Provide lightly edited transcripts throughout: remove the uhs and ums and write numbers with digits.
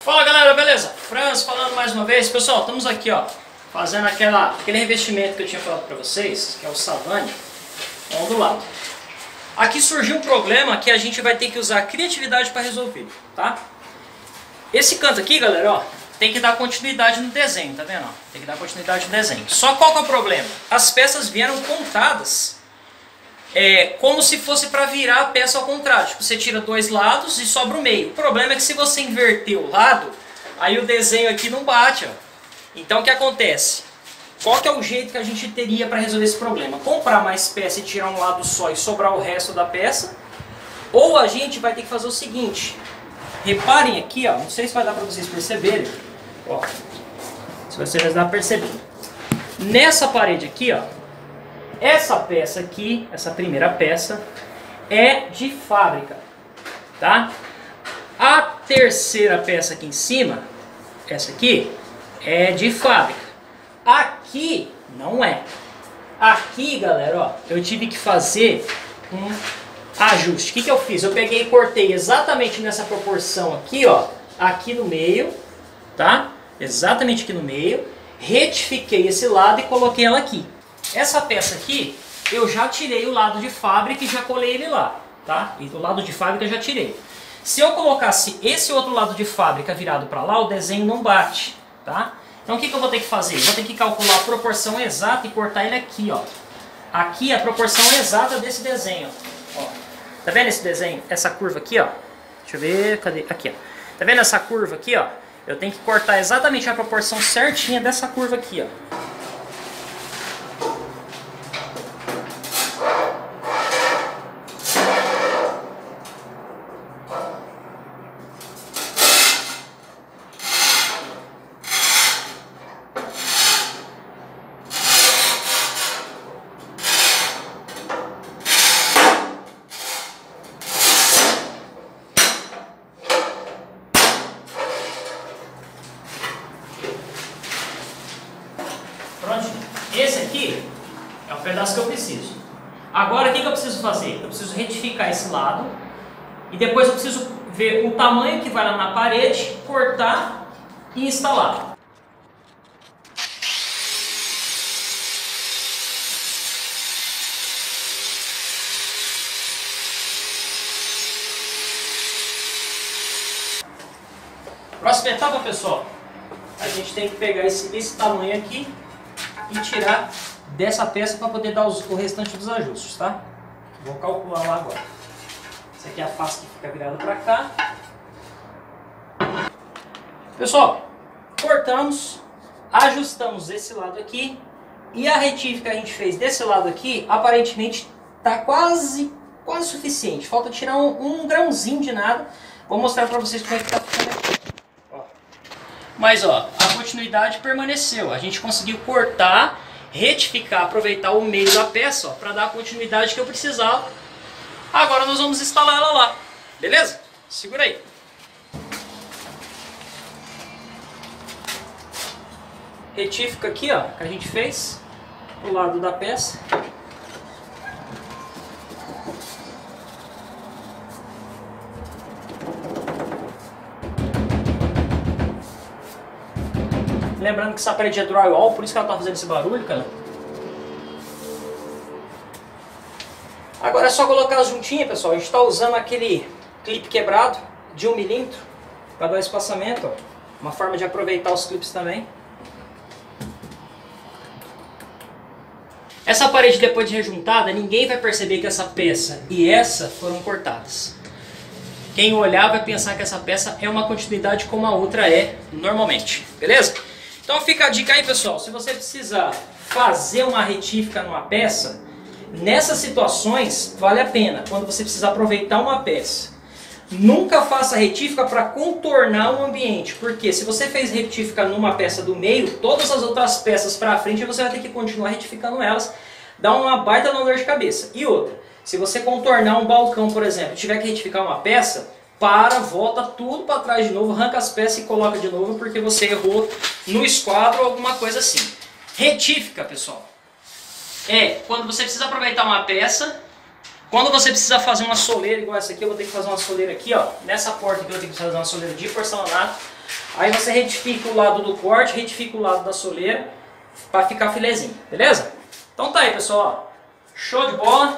Fala galera, beleza? Franz falando mais uma vez. Pessoal, estamos aqui ó, fazendo aquele revestimento que eu tinha falado pra vocês, que é o Savani, ondulado. Aqui surgiu um problema que a gente vai ter que usar a criatividade para resolver, tá? Esse canto aqui, galera, ó, tem que dar continuidade no desenho, tá vendo? Tem que dar continuidade no desenho. Só qual que é o problema? As peças vieram contadas como se fosse para virar a peça ao contrário. Tipo, você tira dois lados e sobra o meio. O problema é que se você inverter o lado, aí o desenho aqui não bate, ó. Então o que acontece? Qual que é o jeito que a gente teria para resolver esse problema? Comprar mais peça e tirar um lado só e sobrar o resto da peça? Ou a gente vai ter que fazer o seguinte. Reparem aqui, ó, não sei se vai dar para vocês perceberem. Ó, se vocês dá para perceber. Nessa parede aqui, ó, essa peça aqui, essa primeira peça, é de fábrica, tá? A terceira peça aqui em cima, essa aqui, é de fábrica. Aqui não é. Aqui, galera, ó, eu tive que fazer um ajuste. O que eu fiz? Eu peguei e cortei exatamente nessa proporção aqui, ó, aqui no meio, tá? Exatamente aqui no meio. Retifiquei esse lado e coloquei ela aqui. Essa peça aqui, eu já tirei o lado de fábrica e já colei ele lá, tá? E o lado de fábrica eu já tirei. Se eu colocasse esse outro lado de fábrica virado para lá, o desenho não bate, tá? Então o que eu vou ter que fazer? Eu vou ter que calcular a proporção exata e cortar ele aqui, ó. Aqui é a proporção exata desse desenho, ó. Tá vendo esse desenho? Essa curva aqui, ó. Deixa eu ver, cadê? Aqui, ó. Tá vendo essa curva aqui, ó? Eu tenho que cortar exatamente a proporção certinha dessa curva aqui, ó. Pronto, esse aqui é o pedaço que eu preciso. Agora o que eu preciso fazer? Eu preciso retificar esse lado e depois eu preciso ver o tamanho que vai lá na parede, cortar e instalar. Próxima etapa, pessoal, a gente tem que pegar esse tamanho aqui e tirar dessa peça para poder dar o restante dos ajustes, tá? Vou calcular lá agora. Essa aqui é a face que fica virada para cá. Pessoal, cortamos, ajustamos esse lado aqui e a retífica que a gente fez desse lado aqui, aparentemente tá quase suficiente. Falta tirar um grãozinho de nada. Vou mostrar para vocês como é que tá ficando aqui. Mas ó, a continuidade permaneceu. A gente conseguiu cortar, retificar, aproveitar o meio da peça para dar a continuidade que eu precisava. Agora nós vamos instalar ela lá, beleza? Segura aí. Retífica aqui, ó, que a gente fez pro lado da peça. Lembrando que essa parede é drywall, por isso que ela tá fazendo esse barulho, cara. Agora é só colocar as juntinhas, pessoal. A gente está usando aquele clipe quebrado de 1 mm para dar espaçamento, ó. Uma forma de aproveitar os clipes também. Essa parede depois de rejuntada, ninguém vai perceber que essa peça e essa foram cortadas. Quem olhar vai pensar que essa peça é uma continuidade como a outra é normalmente, beleza? Então fica a dica aí, pessoal, se você precisar fazer uma retífica numa peça, nessas situações vale a pena, quando você precisar aproveitar uma peça. Nunca faça retífica para contornar o ambiente, porque se você fez retífica numa peça do meio, todas as outras peças para frente você vai ter que continuar retificando elas, dá uma baita dor de cabeça. E outra, se você contornar um balcão, por exemplo, tiver que retificar uma peça, volta tudo para trás de novo, arranca as peças e coloca de novo porque você errou no esquadro ou alguma coisa assim. Retífica, pessoal, é quando você precisa aproveitar uma peça Quando você precisa fazer uma soleira igual essa aqui, eu vou ter que fazer uma soleira aqui, ó. Nessa porta aqui eu vou ter que fazer uma soleira de porcelanato. Aí você retifica o lado do corte, retifica o lado da soleira para ficar filezinho, beleza? Então tá aí, pessoal. Show de bola.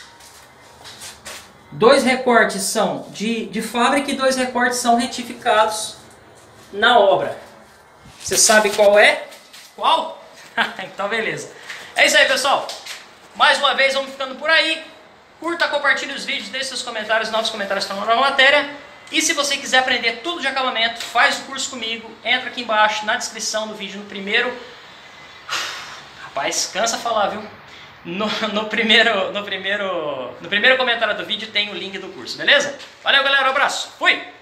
2 recortes são de fábrica e 2 recortes são retificados na obra. Você sabe qual é? Qual? Então beleza. É isso aí, pessoal. Mais uma vez, vamos ficando por aí. Curta, compartilhe os vídeos, deixe seus comentários, novos comentários estão na matéria. E se você quiser aprender tudo de acabamento, faz o curso comigo. Entra aqui embaixo, na descrição do vídeo, no primeiro... Rapaz, cansa falar, viu? No primeiro comentário do vídeo tem o link do curso, beleza? Valeu, galera, um abraço. Fui!